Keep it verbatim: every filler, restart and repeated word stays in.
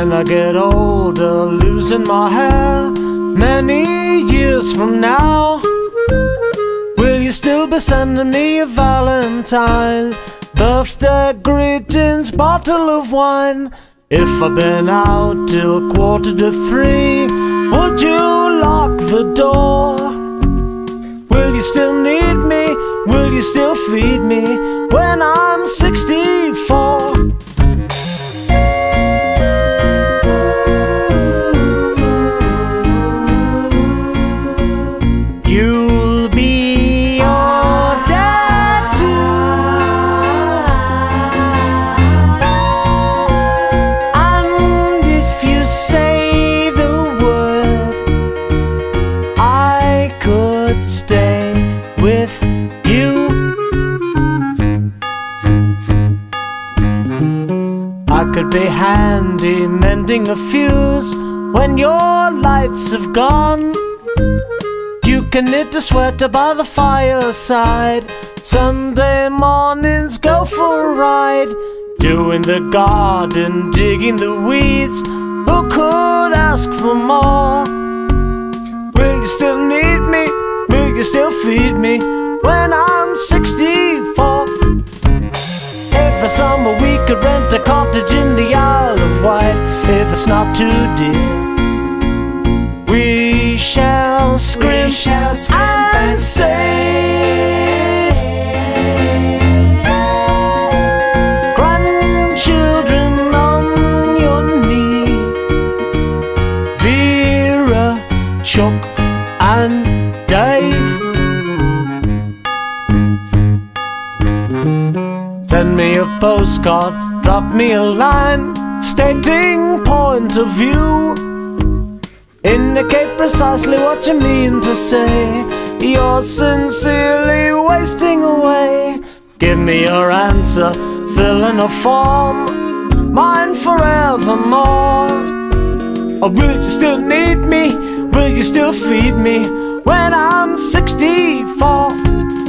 when I get older, losing my hair many years from now? Will you still be sending me a valentine, birthday greetings, bottle of wine? If I've been out till quarter to three, would you lock the door? Will you still need me? Will you still feed me when I'm sixty-four? You'll be your tattoo, and if you say the word, I could stay with you. I could be handy mending a fuse when your lights have gone. You can knit a sweater by the fireside, Sunday mornings go for a ride, doing the garden, digging the weeds. Who could ask for more? Will you still need me? Will you still feed me when I'm sixty-four? Every summer we could rent a cottage in the Isle of Wight, if it's not too dear. We shall scream, we shall scream and save grandchildren on your knee. Vera, Chuck and Dave. Send me a postcard, drop me a line, stating point of view. Indicate precisely what you mean to say. You're sincerely wasting away. Give me your answer, fill in a form, mine forevermore. Or will you still need me? Will you still feed me when I'm sixty-four?